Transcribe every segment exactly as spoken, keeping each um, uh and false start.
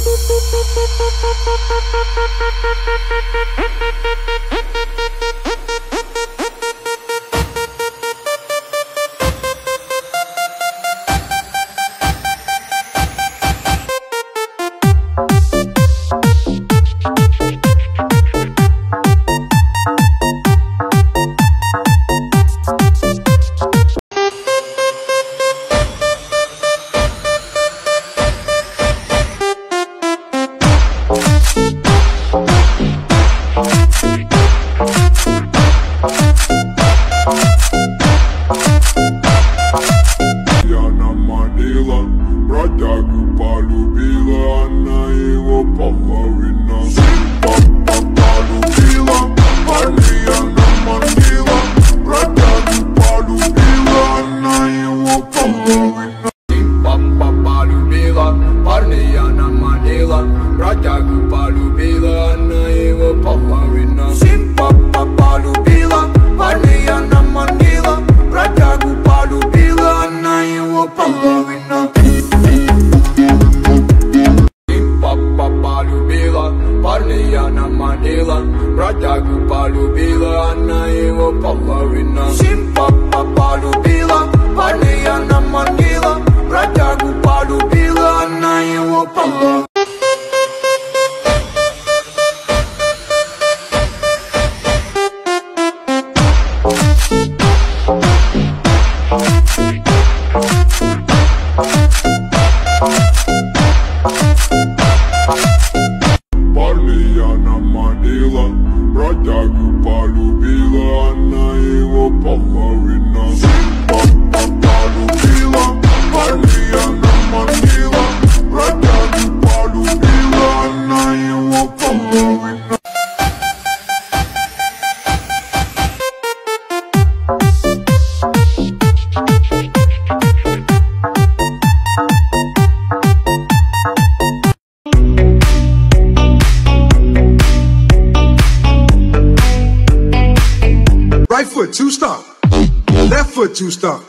Right foot, two stomp. Left foot, two stomp.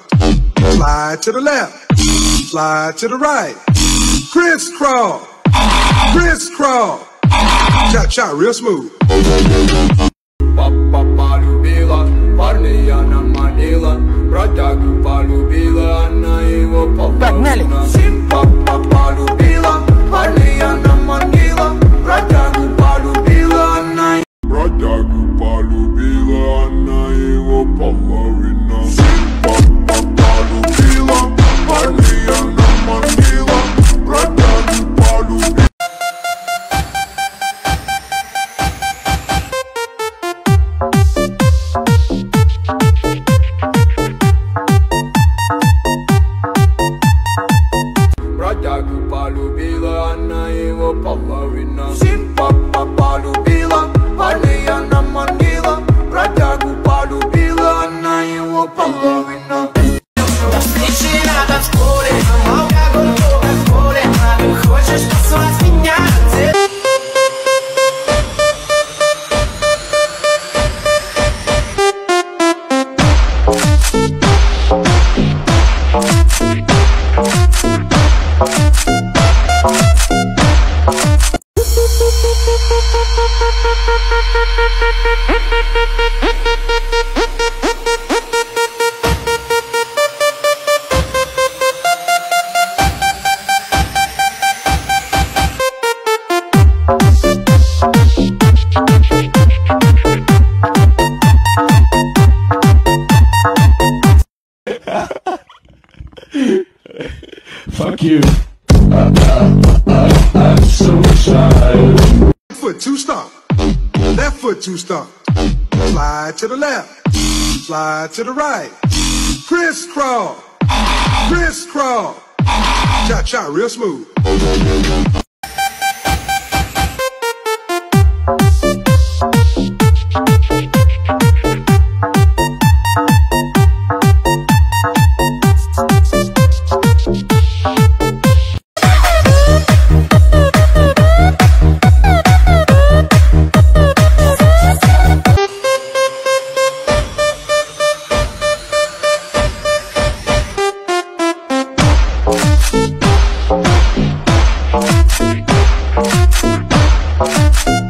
Slide to the left. Slide to the right. Crisscross. Crisscross. Cha cha, real smooth. Папа полюбила, парня она манила, бродягу полюбила, она его полюбила. Симпапа полюбила, парня она манила, бродягу полюбила, она бродягу полюбила, она его половина. Симпапа полюбила, парня она манила, бродягу полюбила. Бродягу полюбила, она его половина. Симпапа полюбила, парня она манила, бродягу полюбила, она его половина. До встречи на танцполе, алкоголь только в поле, а ты хочешь позвать меня? Fuck you. Uh, uh, uh, I'm so tired. Right foot, two stomp. Left foot, two stomp. Slide to the left. Slide to the right. Crisscross. Crisscross. Cha cha, real smooth. We'll be right back. We'll be right back.